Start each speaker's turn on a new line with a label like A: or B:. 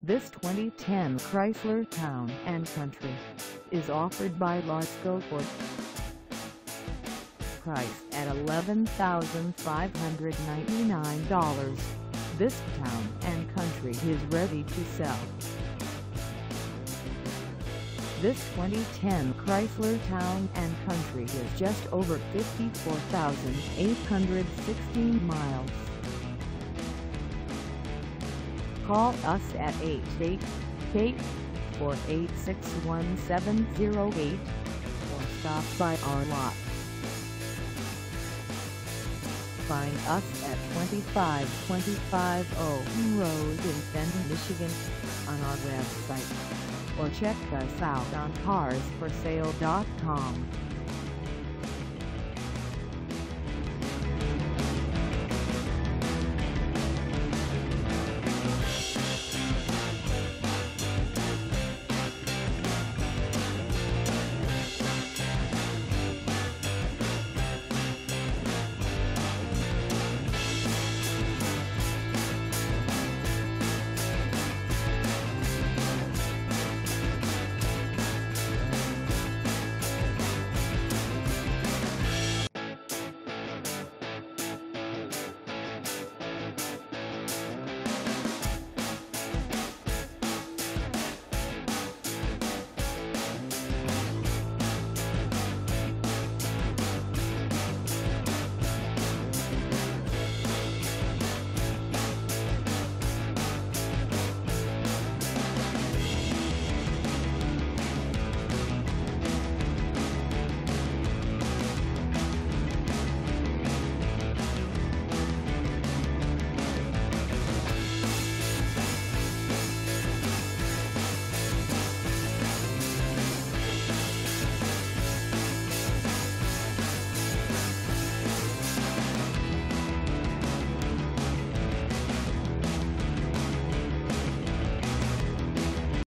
A: This 2010 Chrysler Town & Country is offered by LASCO FORD. Priced at $11,599, this Town & Country is ready to sell. This 2010 Chrysler Town & Country is just over 54,816 miles. Call us at 888-486-1708 or stop by our lot. Find us at 2525 OWEN Road in Fenton, Michigan on our website, or check us out on carsforsale.com.